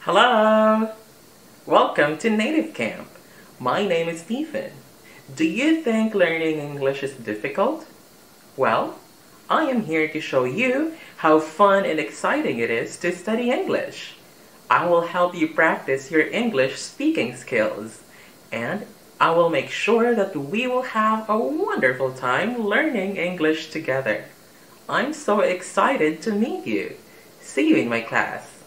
Hello! Welcome to Native Camp. My name is Stephen. Do you think learning English is difficult? Well, I am here to show you how fun and exciting it is to study English. I will help you practice your English speaking skills, and I will make sure that we will have a wonderful time learning English together. I'm so excited to meet you. See you in my class.